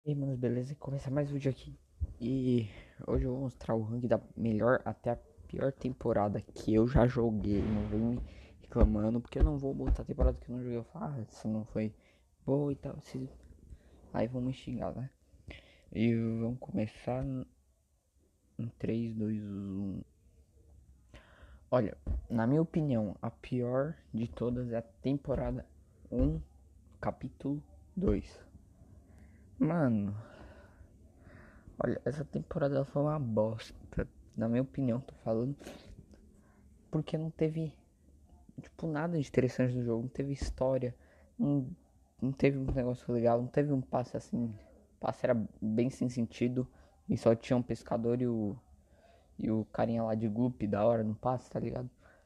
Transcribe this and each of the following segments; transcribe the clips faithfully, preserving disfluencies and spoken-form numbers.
E aí, manos, beleza? Começar mais um vídeo aqui. E hoje eu vou mostrar o ranking da melhor até a pior temporada que eu já joguei. Não vem me reclamando, porque eu não vou botar a temporada que eu não joguei. Eu falo, ah, isso não foi boa e tal. Se... Aí vão me xingar, né? E vamos começar em três, dois, um. Olha, na minha opinião, a pior de todas é a temporada um, capítulo dois. Mano, olha, essa temporada ela foi uma bosta. Na minha opinião, tô falando. Porque não teve, tipo, nada de interessante no jogo. Não teve história. Não, não teve um negócio legal. Não teve um passe assim. O passe era bem sem sentido. E só tinha um pescador e o, e o carinha lá de Gloop da hora no passe, tá ligado?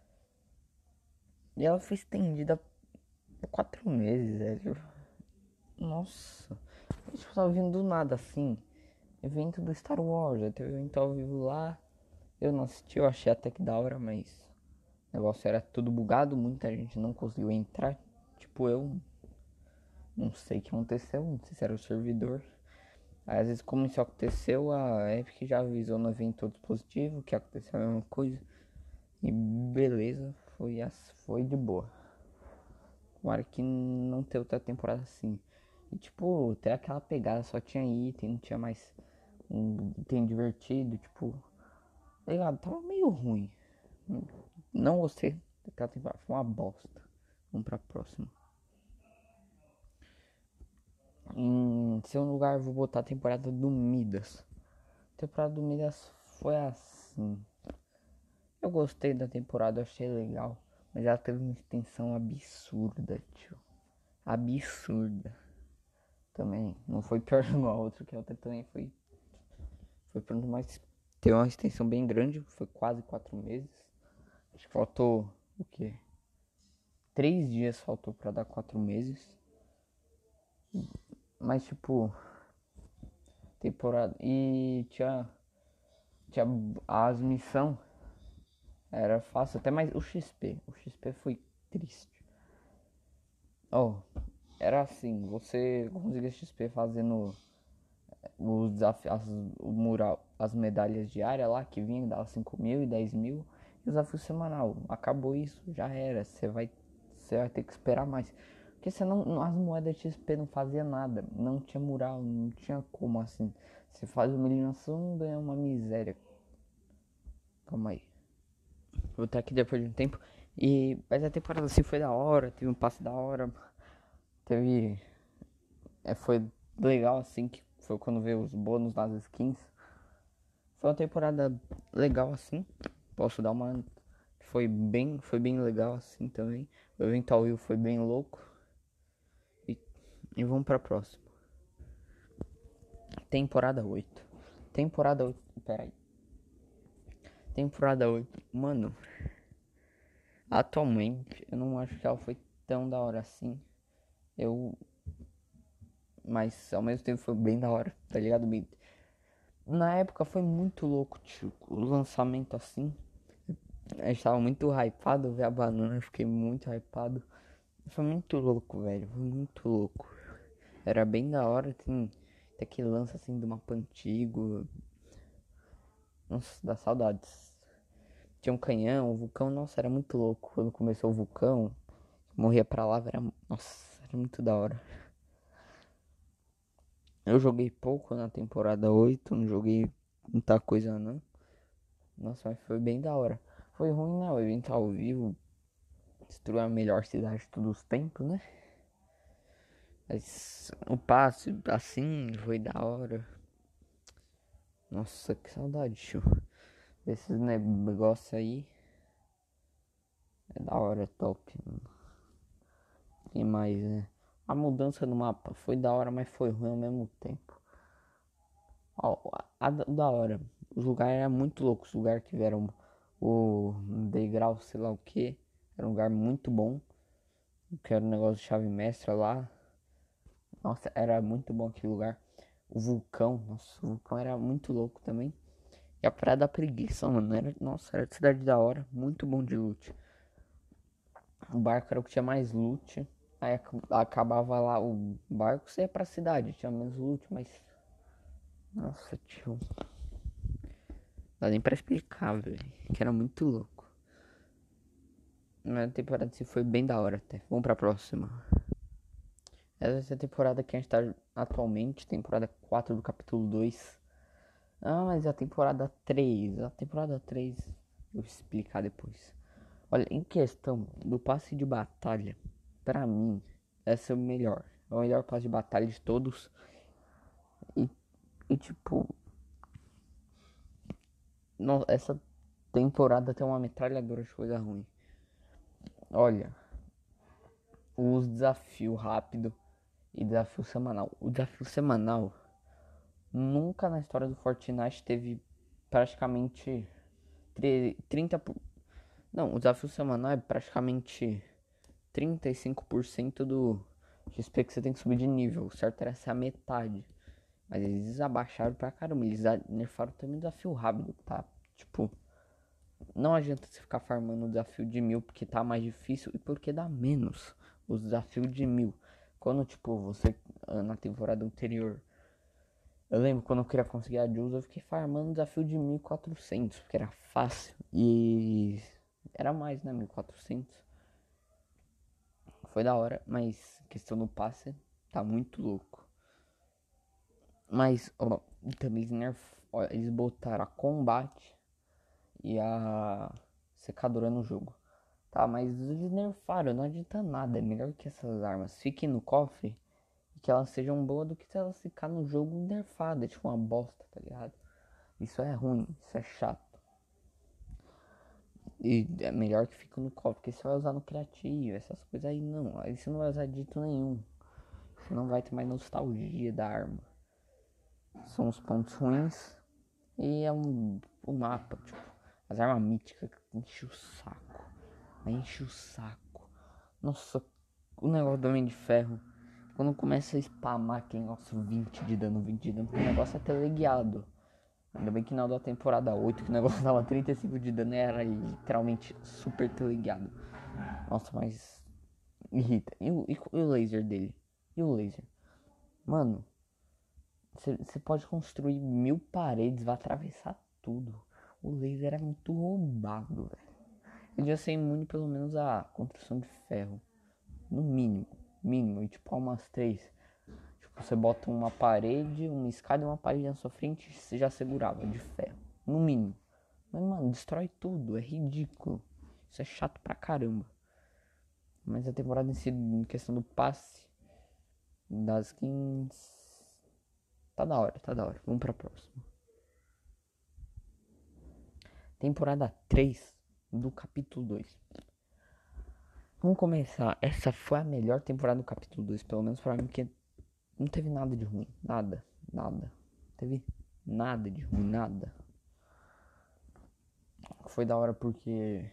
E ela foi estendida por quatro meses, velho. Nossa. Eu tipo, tava vindo do nada assim. Evento do Star Wars. Aí teve um evento ao vivo lá. Eu não assisti, eu achei até que da hora, mas o negócio era tudo bugado, muita gente não conseguiu entrar. Tipo, eu não sei o que aconteceu, não sei se era o servidor. Aí, às vezes, como isso aconteceu, a Epic já avisou no evento todo positivo que aconteceu a mesma coisa. E beleza, foi, foi de boa. Tomara que não tenha outra temporada assim. E tipo, até aquela pegada, só tinha item, não tinha mais um item divertido, tipo, ligado, tava meio ruim. Não gostei daquela temporada, foi uma bosta. Vamos pra próxima. Em seu lugar, vou botar a temporada do Midas. A temporada do Midas foi assim. Eu gostei da temporada, achei legal. Mas ela teve uma extensão absurda, tio. Absurda. Também. Não foi pior que a outra, que a outra também foi. Foi pronto, mas teve uma extensão bem grande. Foi quase quatro meses. Acho que faltou o quê? Três dias faltou pra dar quatro meses. Mas tipo, temporada. E tinha. Tinha as missões. Era fácil, até mais o X P. O X P foi triste. Oh, era assim, você conseguia X P fazendo os desafios, as, o mural, as medalhas diárias lá que vinha, dava cinco mil e dez mil. E o desafio semanal. Acabou isso, já era. Você vai, você vai ter que esperar mais. Porque senão as moedas X P não fazia nada. Não tinha mural, não tinha como assim. Você faz uma eliminação, ganha uma miséria. Calma aí. Vou estar aqui depois de um tempo. E, mas a temporada assim foi da hora, teve um passe da hora. Teve. É, foi legal assim, que foi quando veio os bônus nas skins. Foi uma temporada legal assim. Posso dar uma. Foi bem, foi bem legal assim também. O evento ao vivo foi bem louco. E, e vamos pra próxima. Temporada oito. Temporada oito. Pera aí. Temporada oito. Mano, atualmente eu não acho que ela foi tão da hora assim. Eu. Mas ao mesmo tempo foi bem da hora, tá ligado? Na época foi muito louco, tio. O lançamento assim. A gente tava muito hypado ver a banana. Eu fiquei muito hypado. Foi muito louco, velho. Foi muito louco. Era bem da hora. Tem, tem aquele lance assim do mapa antigo. Nossa, dá saudades. Tinha um canhão, um vulcão. Nossa, era muito louco. Quando começou o vulcão, morria pra lá. Era, nossa, era muito da hora. Eu joguei pouco na temporada oito. Não joguei muita coisa não. Nossa, mas foi bem da hora. Foi ruim, né? O evento ao vivo destruiu a melhor cidade de todos os tempos, né? Mas o passe, assim, foi da hora. Nossa, que saudade, tio. Esses negócios aí é da hora, é top. Mano. E mais, né? A mudança no mapa foi da hora, mas foi ruim ao mesmo tempo. Ó, a, a da hora. Os lugares eram muito loucos. Os lugares tiveram o degrau, sei lá o que. Era um lugar muito bom. Que era um negócio de chave mestra lá. Nossa, era muito bom aquele lugar. O vulcão, nossa, o vulcão era muito louco também. E a Praia da Preguiça, mano, era, nossa, era de cidade da hora, muito bom de loot. O barco era o que tinha mais loot. Aí acabava lá o barco, você ia pra cidade, tinha menos loot, mas. Nossa, tio. Não dá nem pra explicar, velho. Que era muito louco. A temporada se foi bem da hora até. Vamos pra próxima. Essa é a temporada que a gente tá atualmente, temporada quatro do capítulo dois. Ah, mas a temporada três. A temporada três eu vou explicar depois. Olha, em questão do passe de batalha, pra mim, essa é o melhor. É o melhor passe de batalha de todos. E, e tipo, não, essa temporada tem uma metralhadora de coisa ruim. Olha, os desafios rápido e desafio semanal. O desafio semanal nunca na história do Fortnite teve praticamente trinta por... Não, o desafio semanal é praticamente trinta e cinco por cento do X P que você tem que subir de nível. O certo era ser a metade. Mas eles abaixaram pra caramba. Eles nerfaram também o desafio rápido, tá? Tipo, não adianta você ficar farmando o desafio de mil porque tá mais difícil e porque dá menos os desafios de mil. Quando, tipo, você na temporada anterior, eu lembro quando eu queria conseguir a Jules, eu fiquei farmando o desafio de mil e quatrocentos porque era fácil e era mais, né? Mil e quatrocentos. Foi da hora, mas questão do passe tá muito louco. Mas, ó, também eles, nerf... ó, eles botaram a combate e a secadora no jogo. Tá, mas eles nerfaram, não adianta nada. É melhor que essas armas fiquem no cofre e que elas sejam boas do que se elas ficarem no jogo nerfadas. É tipo uma bosta, tá ligado? Isso é ruim, isso é chato. E é melhor que fique no cofre, porque você vai usar no criativo, essas coisas aí não. Aí você não vai usar dito nenhum. Você não vai ter mais nostalgia da arma. São os pontos ruins. E é um, um mapa, tipo, as armas míticas enche o saco. Enche o saco. Nossa, o negócio do Homem de Ferro. Quando começa a spamar aquele negócio vinte de dano, vinte de dano, o negócio é teleguiado. Ainda bem que na da temporada oito, que o negócio dava trinta e cinco de dano, era literalmente super teleguiado. Nossa, mas irrita. E o, e o laser dele? E o laser? Mano, você pode construir mil paredes, vai atravessar tudo. O laser é muito roubado, velho. Ele devia ser imune pelo menos à construção de ferro. No mínimo. Mínimo. E tipo, umas três. Tipo, você bota uma parede, uma escada e uma parede na sua frente, você já segurava de ferro. No mínimo. Mas, mano, destrói tudo. É ridículo. Isso é chato pra caramba. Mas a temporada em si, em questão do passe das skins, tá da hora, tá da hora. Vamos pra próxima. Temporada três do capítulo dois. Vamos começar. Essa foi a melhor temporada do capítulo dois, pelo menos pra mim, porque não teve nada de ruim. Nada, nada. Teve nada de ruim, nada. Foi da hora porque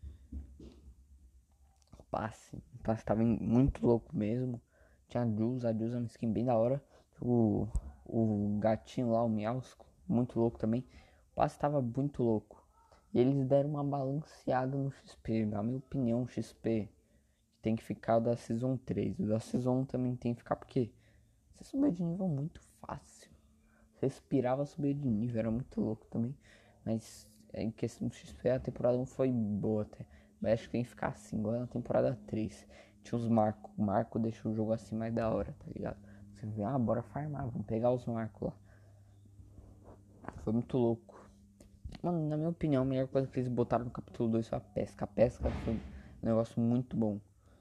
o passe, o passe tava muito louco mesmo. Tinha a Jules, a Jules é uma skin bem da hora. O, o gatinho lá, o Miausco, muito louco também. O passe tava muito louco. E eles deram uma balanceada no X P. Na minha opinião, o X P tem que ficar o da Season três. O da Season um também tem que ficar porque você subiu de nível muito fácil. Você respirava subir de nível, era muito louco também. Mas em questão do X P, a temporada um foi boa até. Mas acho que tem que ficar assim, igual na temporada três. Tinha os marcos. O marco deixou o jogo assim mais da hora, tá ligado? Você vê, ah, bora farmar, vamos pegar os marcos lá. Foi muito louco. Mano, na minha opinião, a melhor coisa que eles botaram no capítulo dois foi a pesca. A pesca foi um negócio muito bom.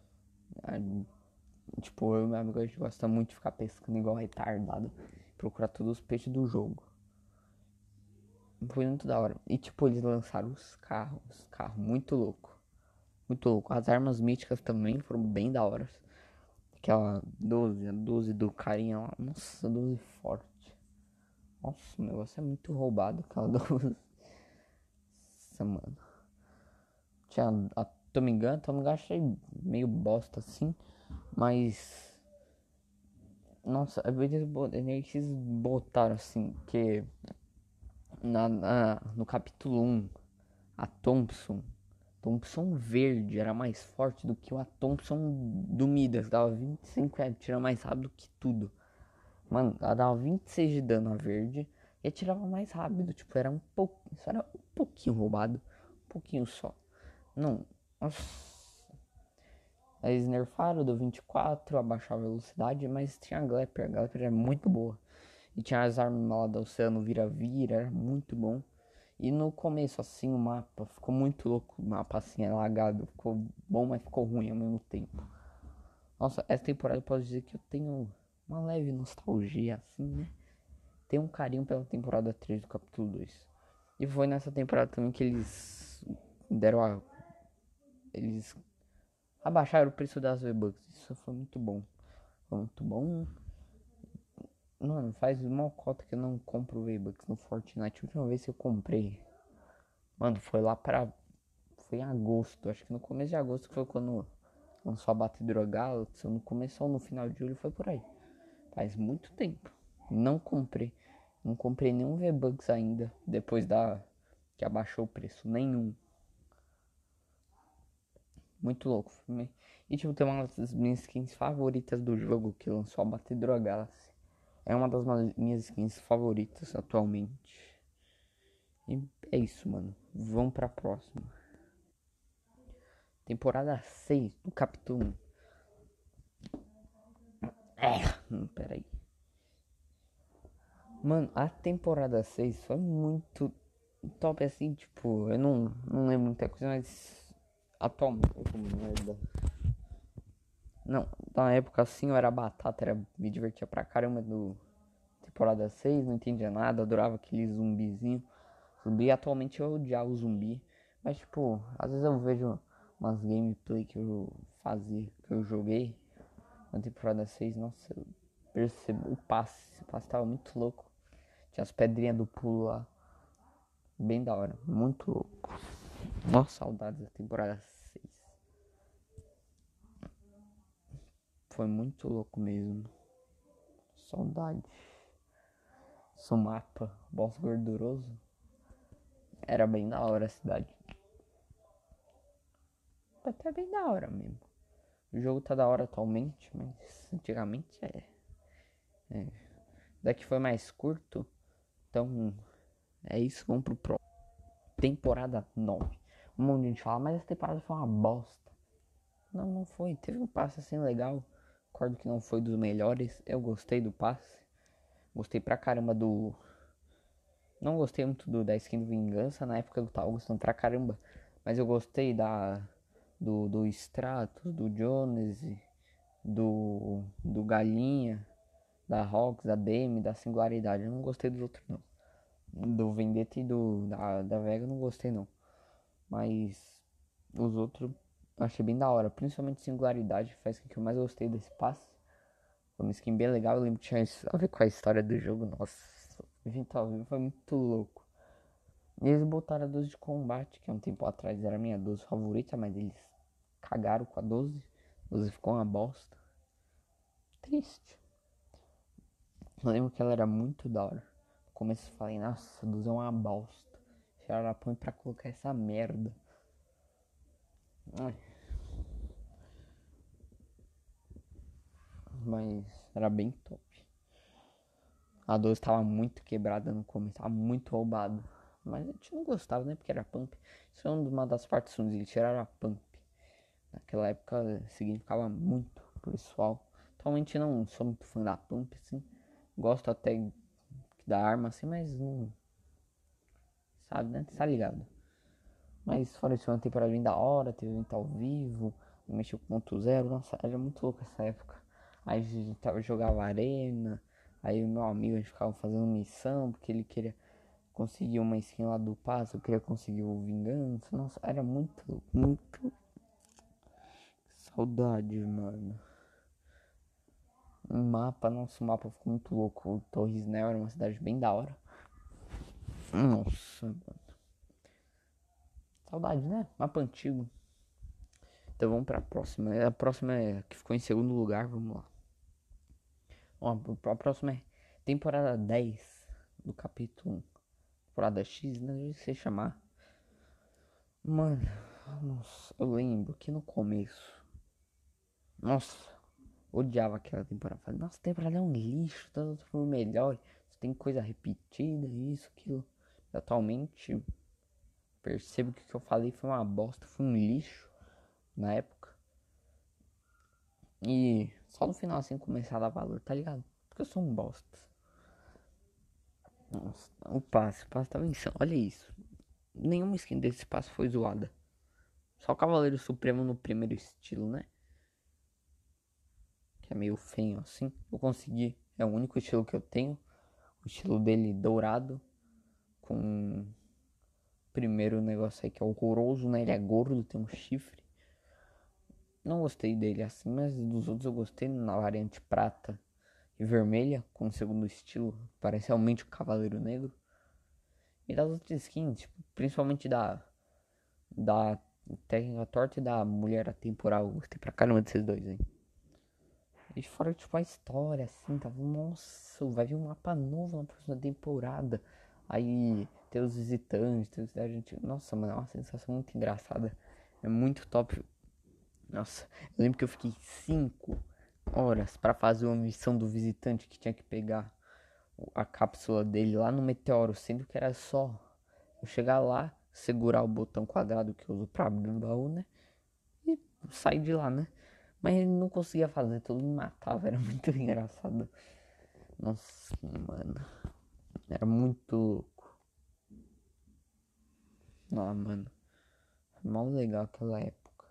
Tipo, eu e meu amigo, a gente gosta muito de ficar pescando igual retardado. Procurar todos os peixes do jogo. Foi muito da hora. E tipo, eles lançaram os carros. Os carros, muito louco. Muito louco. As armas míticas também foram bem da hora. Aquela doze, a doze do carinha lá. Nossa, doze forte. Nossa, o negócio é muito roubado, aquela doze. Nossa, mano. Tinha a Tommy Gun. Tommy Gun achei meio bosta assim. Mas... Nossa, eles botaram assim que... Na, na, no capítulo um, a Thompson Thompson verde era mais forte do que a Thompson do Midas. Dava vinte e cinco e tira mais rápido que tudo. Mano, ela dava vinte e seis de dano a verde e atirava mais rápido. Tipo, era um pouco. Isso era um pouquinho roubado. Um pouquinho só. Não. Nossa. Aí eles nerfaram do vinte e quatro, abaixou a velocidade, mas tinha a Glepper. A Glepper era muito boa. E tinha as armas lá do Oceano Vira-Vira, era muito bom. E no começo, assim, o mapa ficou muito louco. O mapa, assim, é lagado. Ficou bom, mas ficou ruim ao mesmo tempo. Nossa, essa temporada eu posso dizer que eu tenho uma leve nostalgia, assim, né? Tenho um carinho pela temporada três do capítulo dois. E foi nessa temporada também que eles deram a... Eles abaixaram o preço das V-Bucks. Isso foi muito bom. Foi muito bom. Mano, faz uma cota que eu não compro V-Bucks no Fortnite. A última vez que eu comprei, mano, foi lá pra... Foi em agosto. Acho que no começo de agosto foi quando lançou a Battle Galaxy. No começo ou no final de julho foi por aí. Faz muito tempo. Não comprei. Não comprei nenhum V-Bucks ainda. Depois da... Que abaixou o preço. Nenhum. Muito louco. E tipo, tem uma das minhas skins favoritas do jogo que lançou a Battle Galaxy. É uma das minhas skins favoritas atualmente. E é isso, mano. Vamos pra próxima. Temporada seis do capítulo um. É, peraí. Mano, a temporada seis foi muito top assim, tipo, eu não, não lembro muita coisa, mas atualmente, merda. Não, na época assim eu era batata, era, me divertia pra caramba do temporada seis, não entendia nada, adorava aquele zumbizinho. Zumbi, atualmente eu odiava o zumbi, mas tipo, às vezes eu vejo umas gameplay que eu fazia, que eu joguei na temporada seis, nossa, eu percebo o passe, o passe tava muito louco. Tinha as pedrinhas do pulo lá, bem da hora, muito louco. Nossa, saudades da temporada seis. Foi muito louco mesmo. Saudade. Sumapa, boss gorduroso. Era bem da hora a cidade. Até bem da hora mesmo. O jogo tá da hora atualmente, mas antigamente é. é. Daqui foi mais curto. Então é isso, vamos pro próximo. Temporada nove. Um monte de gente fala, mas essa temporada foi uma bosta. Não, não foi. Teve um passe assim legal. Recordo que não foi dos melhores. Eu gostei do passe. Gostei pra caramba do. Não gostei muito do da skin do Vingança. Na época eu tava gostando pra caramba. Mas eu gostei da. Do, do Stratos, do Jones, do. Do Galinha, da Rox, da Demi, da Singularidade. Eu não gostei dos outros não. Do Vendetta e do. Da, da Vega eu não gostei não. Mas os outros eu achei bem da hora. Principalmente Singularidade. Faz com que eu mais gostei desse passe. Foi uma skin bem legal. Eu lembro que tinha a ver com a história do jogo. Nossa, a gente ao vivo foi muito louco. E eles botaram a doze de combate, que há um tempo atrás era a minha doze favorita, mas eles cagaram com a doze. A doze ficou uma bosta. Triste. Eu lembro que ela era muito da hora. No começo eu falei, nossa, a doze é uma bosta. Tiraram a põe pra colocar essa merda. Ai. Mas era bem top. A doze tava muito quebrada no começo, tava muito roubada. Mas a gente não gostava, né? Porque era pump. Isso é uma das partes ruins, eles tiraram a pump. Naquela época significava muito pro pessoal. Atualmente não sou muito fã da pump, assim. Gosto até da arma, assim, mas não. Sabe, né? Tá ligado? Mas fora isso, foi uma temporada bem da hora, teve evento ao vivo, mexeu com ponto zero, nossa, era muito louco essa época. Aí a gente tava, jogava arena, aí o meu amigo a gente ficava fazendo missão, porque ele queria conseguir uma skin lá do passo, eu queria conseguir o vingança, nossa, era muito louco, muito saudade, mano. O mapa, nossa, o mapa ficou muito louco, o Torres Nel era uma cidade bem da hora. Nossa, mano. Saudade, né? Mapa antigo. Então vamos pra próxima. A próxima é que ficou em segundo lugar. Vamos lá. Ó, a próxima é temporada dez do capítulo um. Temporada X, né? Não sei chamar. Mano, Nossa, eu lembro que no começo, nossa, odiava aquela temporada. Falei, nossa, a temporada é um lixo, tanto for melhor. Tem coisa repetida, isso, aquilo. Atualmente, percebo que o que eu falei foi uma bosta, foi um lixo na época. E só no final assim começar a dar valor, tá ligado? Porque eu sou um bosta. Nossa, o passe, o passe tava insano. Olha isso. Nenhuma skin desse passe foi zoada. Só o Cavaleiro Supremo no primeiro estilo, né? Que é meio feio assim. Eu consegui. É o único estilo que eu tenho. O estilo dele dourado. Com o primeiro negócio aí que é horroroso, né? Ele é gordo, tem um chifre. Não gostei dele assim, mas dos outros eu gostei na variante prata e vermelha, com o segundo estilo. Parece realmente o Cavaleiro Negro. E das outras skins, tipo, principalmente da, da Técnica Torta e da Mulher Atemporal. Eu gostei pra caramba desses dois, hein? E fora, tipo, a história, assim, tava, nossa, vai vir um mapa novo na próxima temporada. Aí tem os visitantes, tem os gente. Nossa, mano, é uma sensação muito engraçada. É muito top. Nossa, eu lembro que eu fiquei cinco horas pra fazer uma missão do visitante que tinha que pegar a cápsula dele lá no meteoro, sendo que era só eu chegar lá, segurar o botão quadrado que eu uso pra abrir um baú, né? E sair de lá, né? Mas ele não conseguia fazer, todo mundo me matava, era muito engraçado. Nossa, mano, era muito louco. Ah, mano, foi mal legal aquela época.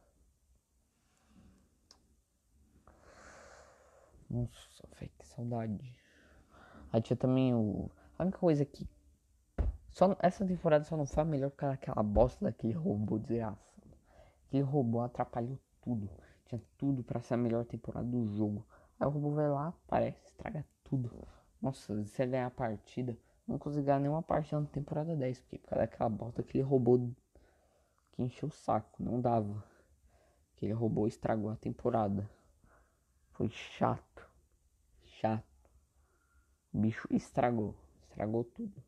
Nossa, velho, que saudade. Aí tinha também o. A única coisa que. Só, essa temporada só não foi a melhor por causa daquela bosta daquele robô desgraçado. Aquele robô atrapalhou tudo. Tinha tudo pra ser a melhor temporada do jogo. Aí o robô vai lá, aparece, estraga tudo. Nossa, se você ganhar a partida, não consegui ganhar nenhuma partida na temporada dez. Porque por causa daquela bosta, aquele robô que encheu o saco. Não dava. Aquele robô estragou a temporada. Foi chato. Chato. O bicho estragou. Estragou tudo.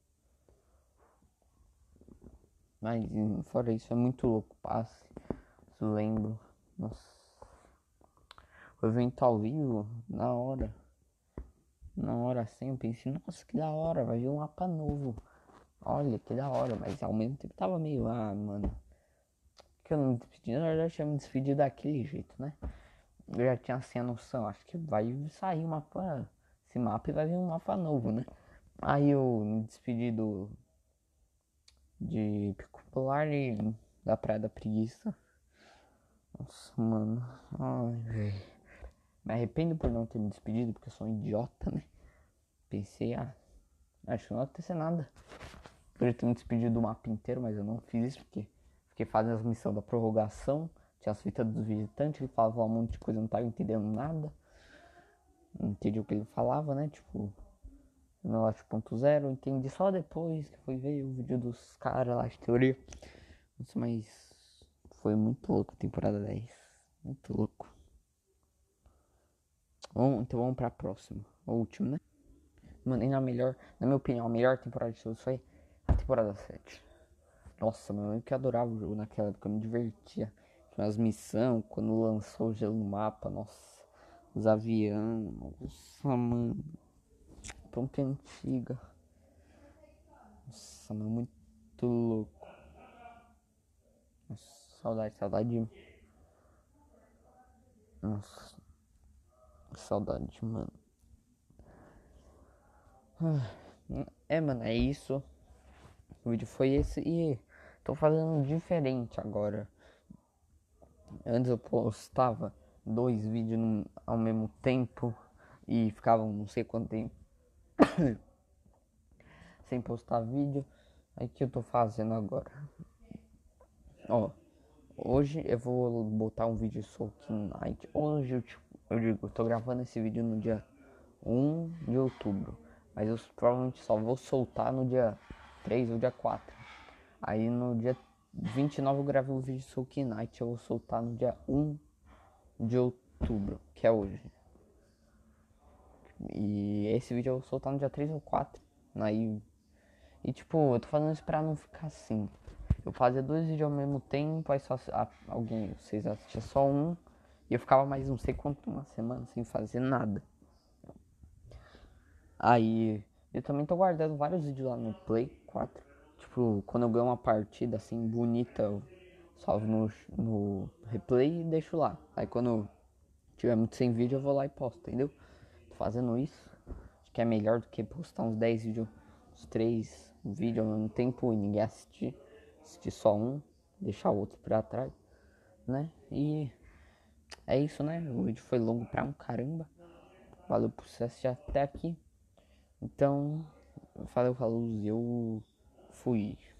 Mas fora isso, é muito louco. Passe. Lembro. Nossa. O evento ao vivo, na hora. Na hora assim, eu pensei, nossa, que da hora, vai vir um mapa novo. Olha, que da hora, mas ao mesmo tempo tava meio, ah, mano. Que eu não me despedi, na verdade eu tinha me despedido daquele jeito, né? Eu já tinha assim a noção, acho que vai sair um mapa, esse mapa e vai vir um mapa novo, né? Aí eu me despedi do, de Pico Polar e da Praia da Preguiça. Nossa, mano, ai, velho. Me arrependo por não ter me despedido, porque eu sou um idiota, né? Pensei, ah, acho que não vai acontecer nada. Podia ter me despedido do mapa inteiro, mas eu não fiz isso porque fiquei fazendo as missões da prorrogação. Tinha as fitas dos visitantes, ele falava um monte de coisa, eu não tava entendendo nada. Não entendi o que ele falava, né? Tipo, no Lote ponto zero, entendi só depois que foi ver o vídeo dos caras lá de teoria. Nossa, mas foi muito louco a temporada dez. Muito louco. Bom, então vamos pra próxima. O último, né? Mano, e na melhor, na minha opinião, a melhor temporada de todos foi a temporada sete. Nossa, mano, eu que adorava o jogo naquela época, eu me divertia. Tinha as missões, quando lançou o gelo no mapa, nossa, os aviões, nossa, mano, tão que antiga. Nossa, mano, muito louco. Nossa, saudade, saudade. Nossa, saudade, mano. É, mano, é isso. O vídeo foi esse e tô fazendo diferente agora. Antes eu postava dois vídeos no, ao mesmo tempo e ficavam não sei quanto tempo sem postar vídeo. Aí que eu tô fazendo agora. Ó, hoje eu vou botar um vídeo Soul Night. Hoje eu, tipo, eu digo, eu tô gravando esse vídeo no dia um de outubro. Mas eu provavelmente só vou soltar no dia três ou dia quatro. Aí no dia vinte e nove eu gravei o vídeo Soul Night. Eu vou soltar no dia um de outubro, que é hoje. E esse vídeo eu vou soltar no dia três ou quatro. Aí. E tipo, eu tô fazendo isso pra não ficar assim. eu fazia dois vídeos ao mesmo tempo, aí só a, alguém, vocês assistiam só um, e eu ficava mais não sei quanto, uma semana sem fazer nada. Aí eu também tô guardando vários vídeos lá no Play quatro. Tipo, quando eu ganho uma partida assim bonita, eu salvo no, no replay e deixo lá. Aí quando tiver muito sem vídeo, eu vou lá e posto, entendeu? Tô fazendo isso. Acho que é melhor do que postar uns dez vídeos, uns três vídeos ao mesmo tempo e ninguém assistir. Assistir só um, deixar o outro pra trás, né? E é isso, né? O vídeo foi longo pra um caramba. Valeu por você assistir até aqui. Então, valeu, falou, eu fui.